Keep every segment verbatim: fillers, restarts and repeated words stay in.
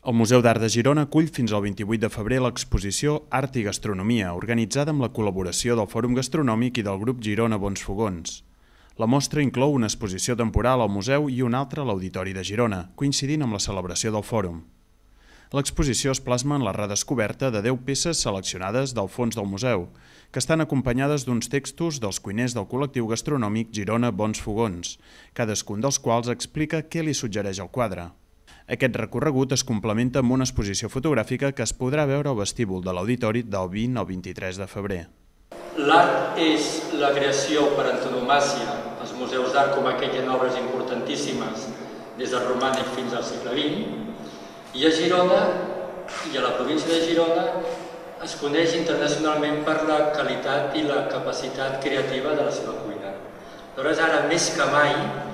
El Museu d'Art de Girona acull fins al vint-i-vuit de febrer l'exposició Art i Gastronomia, organitzada amb la col·laboració del Fòrum Gastronòmic i del grup Girona Bons Fogons. La mostra inclou una exposició temporal al museu i una altra a l'Auditori de Girona, coincidint amb la celebració del fòrum. L'exposició es plasma en la redescoberta de deu peces seleccionades del fons del museu, que estan acompanyades d'uns textos dels cuiners del col·lectiu gastronòmic Girona Bons Fogons, cadascun dels quals explica què li suggereix el quadre. Aquest recorregut es complementa amb una exposició fotogràfica que es podrà veure al vestíbul de l'Auditori del vint al vint-i-tres de febrer. L'art és la creació per antonomàsia. Els museus d'art com aquest hi ha obres importantíssimes des del romànic fins al segle vint, i a Girona, i a la província de Girona, es coneix internacionalment per la qualitat i la capacitat creativa de la seva cuina. Aleshores, ara més que mai,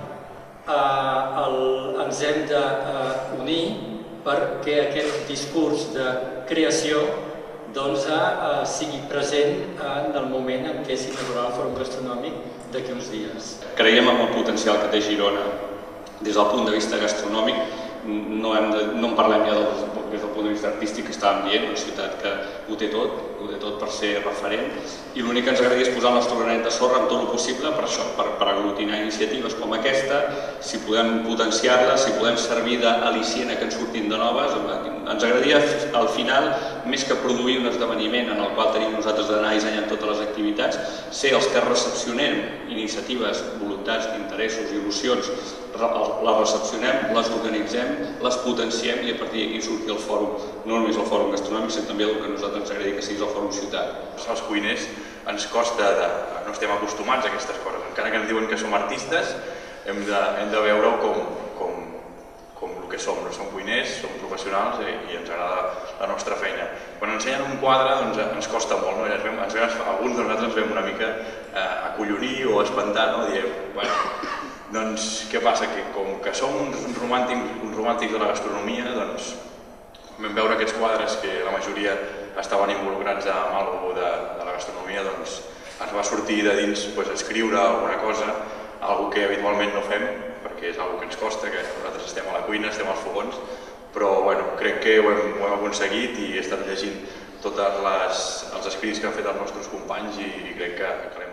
ens hem d'unir perquè aquest discurs de creació sigui present en el moment en què s'inaugurarà el Fòrum Gastronòmic d'aquí uns dies. Creiem en el potencial que té Girona des del punt de vista gastronòmic. No en parlem ja des del punt de vista artístic, que estàvem dient, una ciutat que ho té tot, ho té tot per ser referent, i l'únic que ens agradaria és posar el nostre granet de sorra en tot el possible per això, per aglutinar iniciatives com aquesta, si podem potenciar-les, si podem servir d'al·licient que ens surtin de noves. Ens agradaria, al final, més que produir un esdeveniment en el qual tenim nosaltres d'anar dissenyant totes les activitats, ser els que recepcionem iniciatives, voluntats, interessos, il·lusions, les recepcionem, les organitzem, les potenciem i a partir d'aquí surti el fòrum, no només el fòrum gastronòmic, sinó també el que a nosaltres ens agradaria que sigui el fòrum ciutat. Els cuiners ens costa, no estem acostumats a aquestes coses, encara que ens diuen que som artistes, hem de veure-ho com el que som. Som cuiners, som professionals i ens agrada la nostra feina. Quan ensenyen un quadre ens costa molt, alguns de nosaltres ens veiem una mica acollonir o espantar, diem, bueno, doncs què passa? Que com que som uns romàntics de la gastronomia, doncs vam veure aquests quadres que la majoria estaven involucrats amb alguna cosa de la gastronomia, doncs ens va sortir de dins escriure alguna cosa, alguna que habitualment no fem, perquè és alguna que ens costa, que nosaltres estem a la cuina, estem als fogons, però crec que ho hem aconseguit i he estat llegint tots els escrits que han fet els nostres companys i crec que